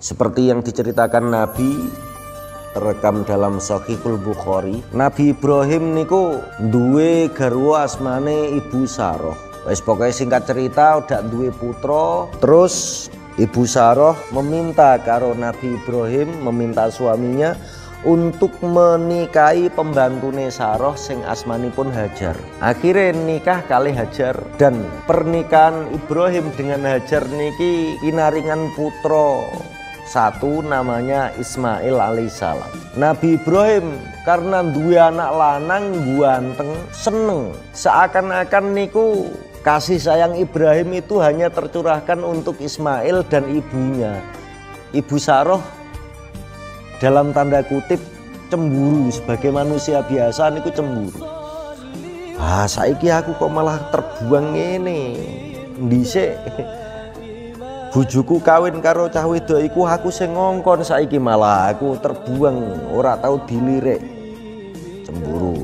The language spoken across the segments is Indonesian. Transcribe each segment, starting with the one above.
Seperti yang diceritakan Nabi terekam dalam Shahihul Bukhari, Nabi Ibrahim niku duwe garwa asmane Ibu Saroh. Wes pokoknya singkat cerita udah duwe putra, terus Ibu Saroh meminta karo Nabi Ibrahim, meminta suaminya untuk menikahi pembantune Saroh sing asmanipun Hajar. Akhirnya nikah kali Hajar, dan pernikahan Ibrahim dengan Hajar niki kinaringan putra satu namanya Ismail alaihissalam. Nabi Ibrahim karena dua anak lanang ganteng seneng, seakan-akan niku kasih sayang Ibrahim itu hanya tercurahkan untuk Ismail dan ibunya. Ibu Saroh dalam tanda kutip cemburu, sebagai manusia biasa niku cemburu. Saiki aku kok malah terbuang ngene. Dhisik bojoku kawin karo cah wedok iku aku sing ngongkon, saiki malah aku terbuang ora tahu dilirik. Cemburu.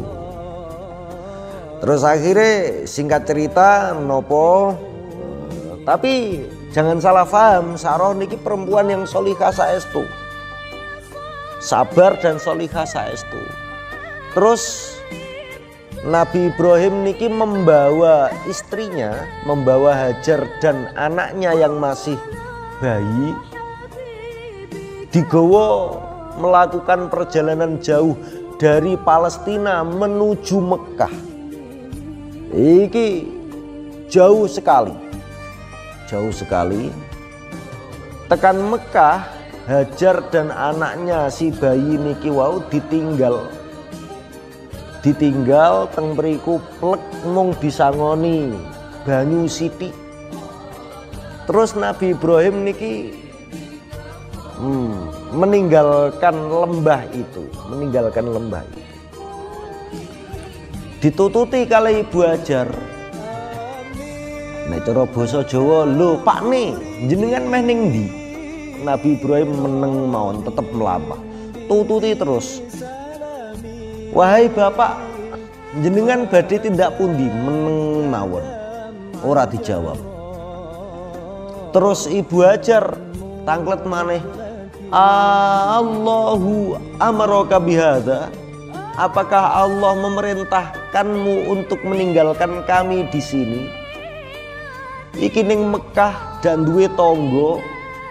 Terus akhirnya singkat cerita nopo, tapi jangan salah paham, Saroh niki perempuan yang solihah saestu, sabar dan solihah saestu. Terus Nabi Ibrahim niki membawa istrinya, membawa Hajar dan anaknya yang masih bayi, digawa melakukan perjalanan jauh dari Palestina menuju Mekah. Iki jauh sekali, jauh sekali. Tekan Mekah, Hajar dan anaknya si bayi niki wau ditinggal teng mriku plek mung disangoni banyu sithik. Terus Nabi Ibrahim niki meninggalkan lembah itu, ditututi kali Ibu Hajar. Nek cara basa Jawa, lho Pak nih jenengan meh ning ndi? Nabi Ibrahim meneng mawon, tetep melampah, tututi terus. Wahai bapak, jenengan badhe tindak pundi? Meneng mawon, ora dijawab. Terus Ibu Hajar tanglet maneh, Allahu amaraka bihadza, apakah Allah memerintahkanmu untuk meninggalkan kami di sini? Iki ning Mekah dan duwe tangga,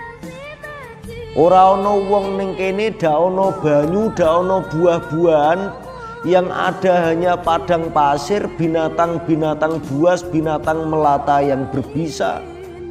ora ana wong ning kene, dak ana banyu, dak ana buah-buahan. Yang ada hanya padang pasir, binatang-binatang buas, binatang melata yang berbisa.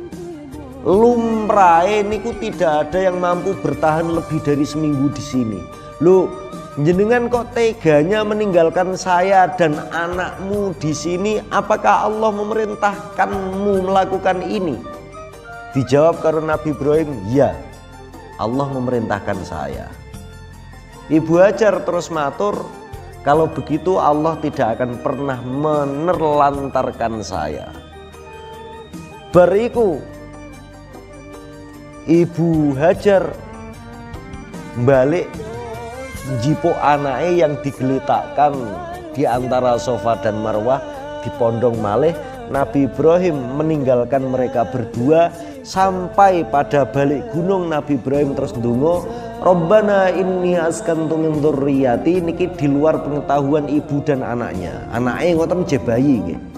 Lumrahe niku tidak ada yang mampu bertahan lebih dari seminggu di sini. Loh, jenengan kok teganya meninggalkan saya dan anakmu di sini? Apakah Allah memerintahkanmu melakukan ini? Dijawab karena Nabi Ibrahim, ya, Allah memerintahkan saya. Ibu Hajar terus matur, kalau begitu Allah tidak akan pernah menerlantarkan saya. Bariku Ibu Hajar balik jipuk anake yang digeletakkan di antara Safa dan Marwah di pondong malih. Nabi Ibrahim meninggalkan mereka berdua sampai pada balik gunung. Nabi Ibrahim terus ndonga, Rabbana inni askantu min dzurriyyati, niki di luar pengetahuan ibu dan anaknya. Anake ngoten je bayi nggih.